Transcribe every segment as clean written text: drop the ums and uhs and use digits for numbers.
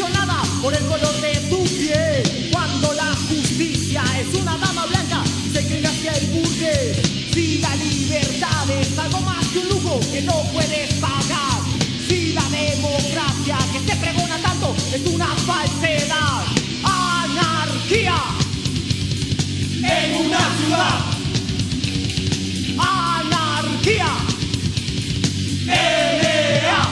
condicionada por el color de tu piel. Cuando la justicia es una dama blanca, se inclina hacia el burgués. Si la libertad es algo más que un lujo que no puedes pagar, si la democracia que se pregona tanto es una falsedad. Anarquía en una ciudad. Anarquía. LA.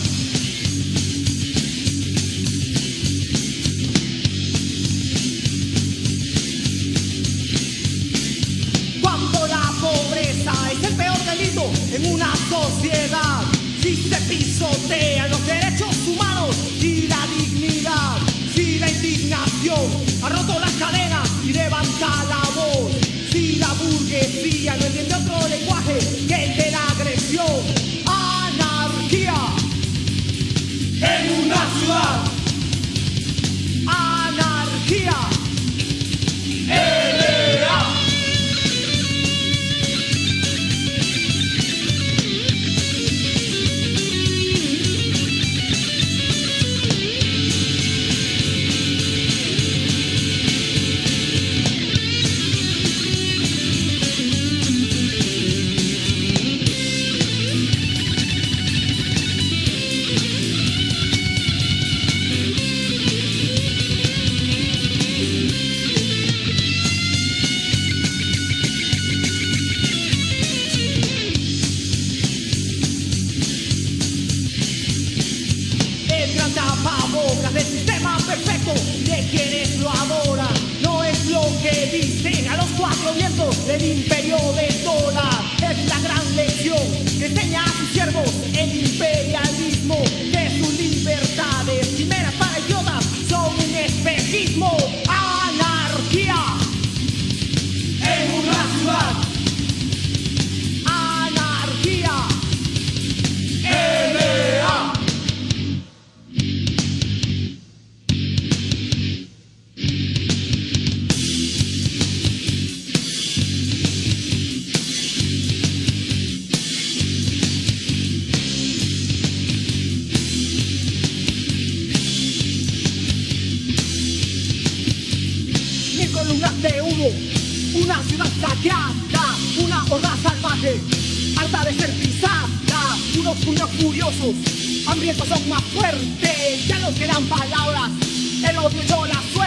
Cuando la pobreza es el peor delito en una sociedad, si se pisotean los derechos humanos y la dignidad, si la indignación ha roto las cadenas y levanta la voz, si la burguesía no entiende otro lenguaje que el de la agresión. Anarquía en una ciudad. Anarquía. LA. Del sistema perfecto de quienes lo adoran, no es lo que dicen a los cuatro vientos del imperio del dólar. Es la gran lección que enseña a sus siervos el imperialismo, que sus libertades, quimeras para idiotas, son un espejismo. Anarquía en una ciudad. Anarquía. LA. Columnas de humo, una ciudad saqueada, una horda salvaje, harta de ser pisada, unos puños furiosos, hambrientos son más fuertes, ya no quedan palabras, el odio y la suerte.